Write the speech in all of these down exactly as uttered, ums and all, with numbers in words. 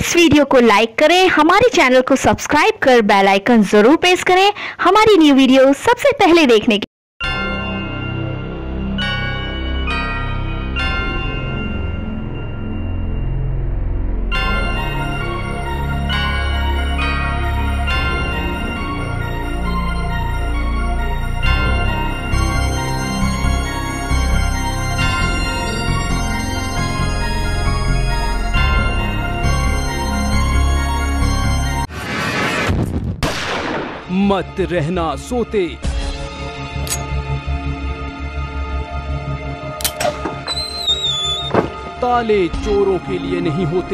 इस वीडियो को लाइक करें, हमारे चैनल को सब्सक्राइब कर बेल आइकन जरूर प्रेस करें हमारी न्यू वीडियो सबसे पहले देखने के। मत रहना सोते। ताले चोरों के लिए नहीं होते,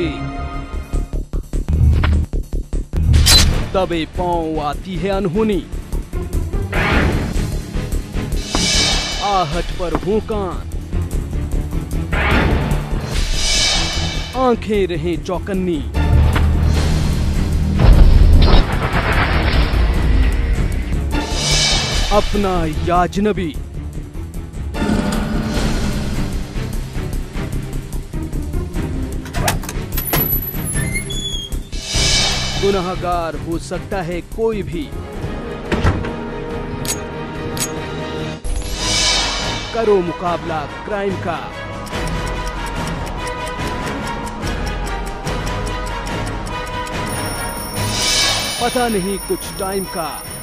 दबे पांव आती है अनहोनी। आहट पर भूकान, आंखें रहें चौकन्नी। अपना या अजनबी, गुनहगार हो सकता है कोई भी। करो मुकाबला क्राइम का। पता नहीं कुछ टाइम का।